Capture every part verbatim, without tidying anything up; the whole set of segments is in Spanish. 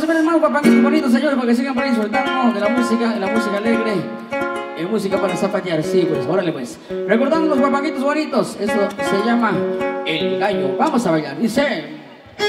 a ver hermano, papanquitos bonitos, señores, para que sigan por ahí disfrutando de la música, de la música alegre, eh, música para zapatear, sí, pues, órale pues. Recordando los papanquitos bonitos, eso se llama El Gallo. Vamos a bailar, dice.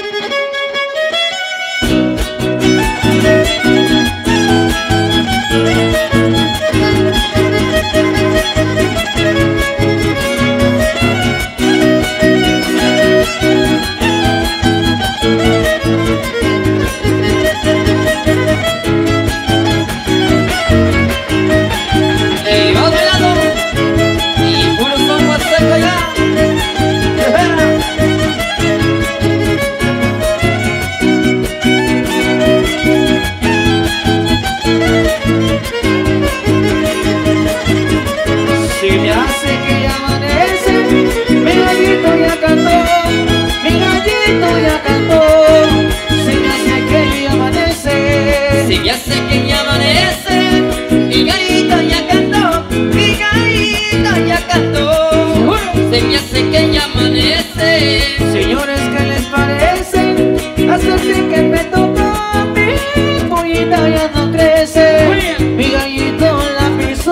Ya sé que ya amanece, mi gallito ya cantó, mi gallito ya cantó. Se me hace que ya amanece. Señores, ¿qué les parece? Hacerte que me tocó, mi pollita ya no crece, mi gallito la pisó.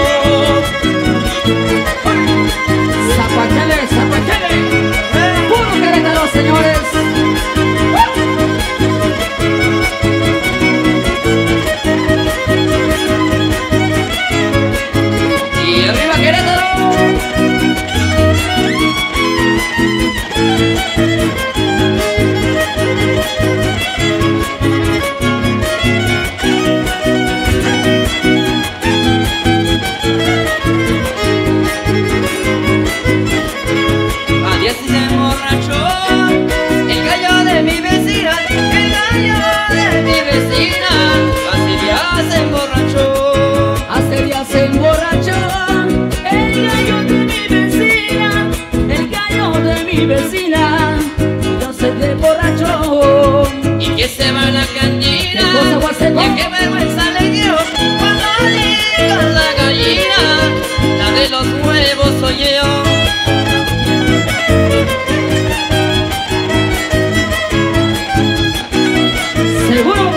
Zapachale, zapachale, puro Querétaro, señores. Vecina, yo sé de borracho y que se va a la cantina. Ya que vergüenza le dio cuando diga la gallina, la de los huevos soy yo. Seguro.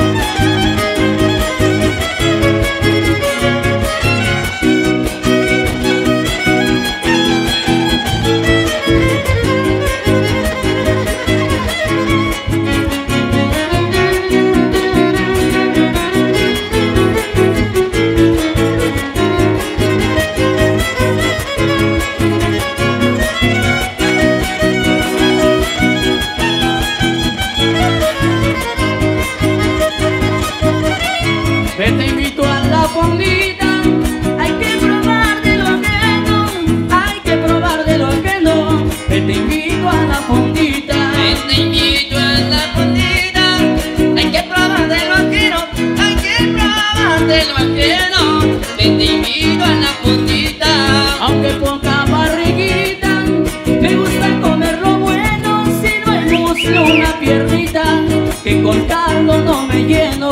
Te invito a la fondita, hay que probar de lo que no, hay que probar de lo que no. Te invito a la fondita, te invito a la fondita, hay que probar de lo que no, hay que probar de lo que no. Te invito a la fondita, aunque poca barriguita, me gusta comer lo bueno, si no hay muslo una piernita, que con caldo no me lleno.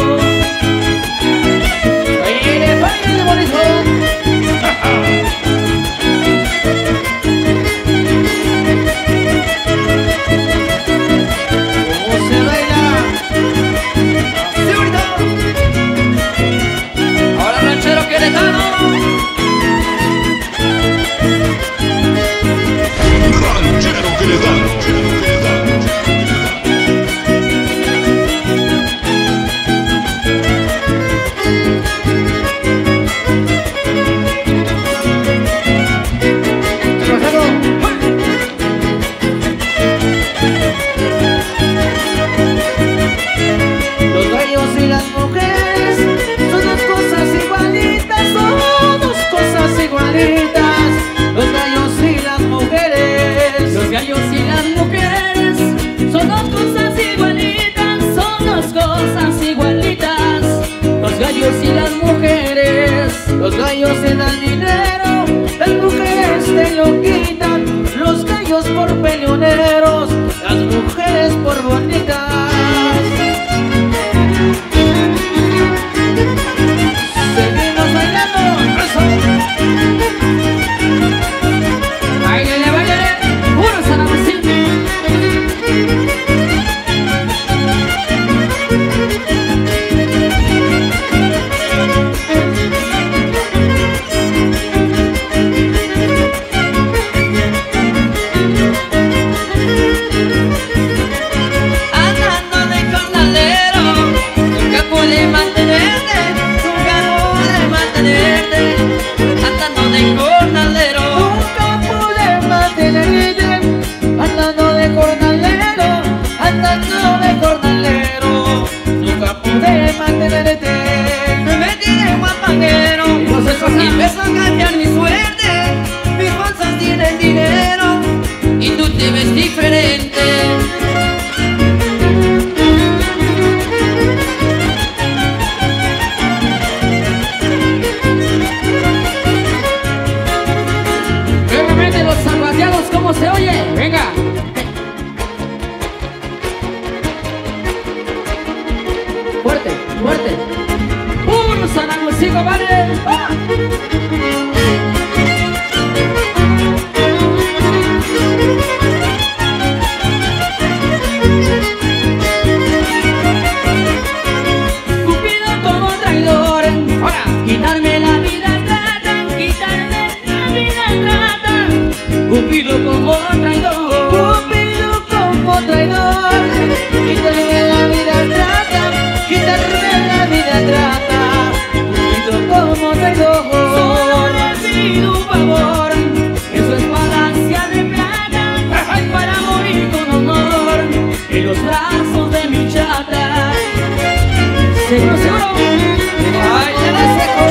Seguro, seguro. Ay, ya la seco.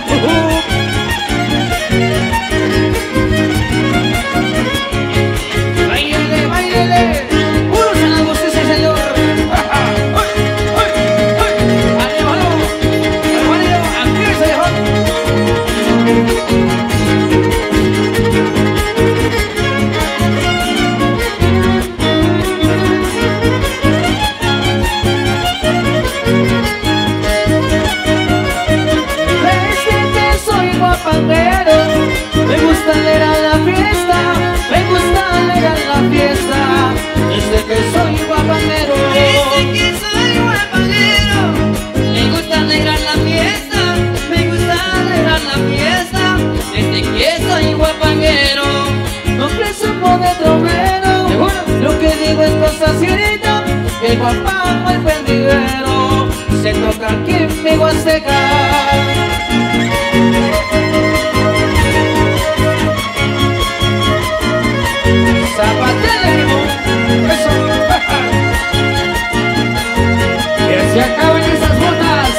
Báilele, báilele. Unos en la voz de ese señor. Me gusta alegrar la fiesta, me gusta alegrar la fiesta. Desde que soy guapanguero, desde que soy guapanguero, me gusta alegrar la fiesta, me gusta alegrar la fiesta. Desde que soy guapanguero, no presumo de tromero. Lo que digo es cosa cierta, que el guapango el pendiguero se toca aquí en mi Huasteca. Zapatero, eso. Que se acaben esas botas.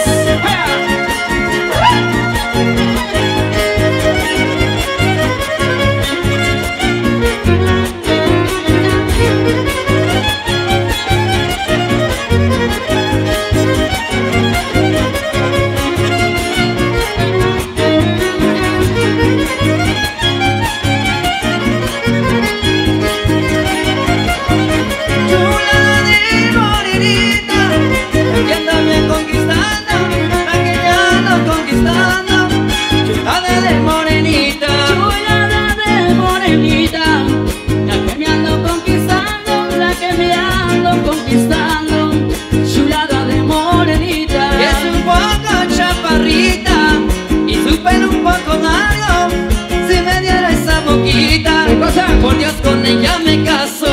Por Dios, con ella me caso.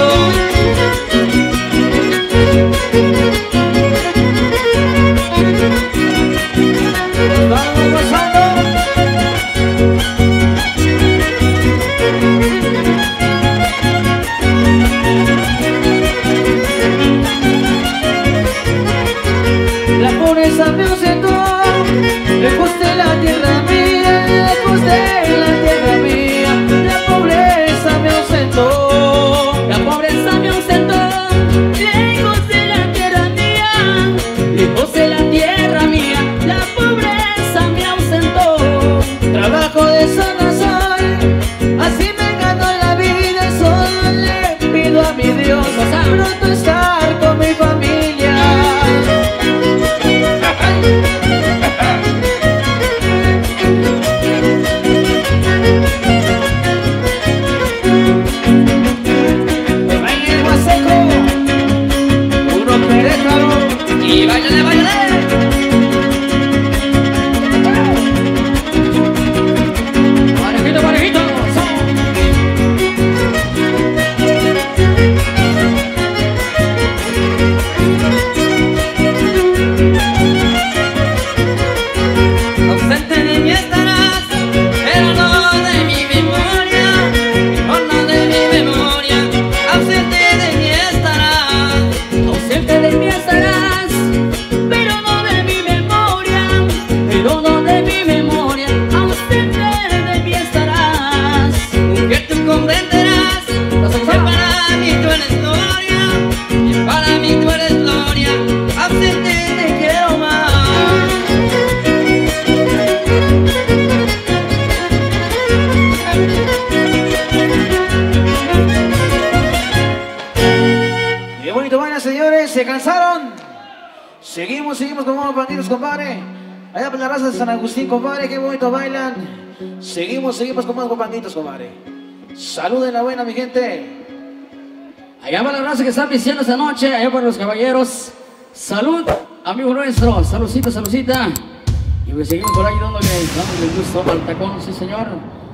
Vamos gozando. La pobreza me ausentó, lejos de la tierra mía, lejos de la tierra mía. La pobreza me ausentó, la pobreza me ausentó, lejos de la tierra mía, lejos de la tierra mía. La pobreza me ausentó, trabajo de sol a sol, así me gano la vida. Solo le pido a mi Dios pronto estar con mi familia. y váyale, váyale. Parejito, parejito. Ausente de mí estarás, pero no de mi memoria, no, no de mi memoria. Ausente de mí estarás, ausente de mí estarás, pero no de mi memoria, pero no de mi memoria. Ausente de mí estarás, mujer, tú comprenderás que para mí tú eres gloria, que para mí tú eres gloria. Ausente te quiero más. Qué bonito baila, señores, ¿se cansaron? Seguimos, seguimos con más bandidos, compadre. Allá por la raza de San Agustín, compadre, qué bonito bailan. Seguimos, seguimos con más bandidos, compadre. Saluden la buena, mi gente. Allá va la raza que está pisando esta noche, allá para los caballeros. Salud, amigo nuestro, saludcita, saludcita. Y pues seguimos por ahí dándole, dándole gusto al tacón, sí señor.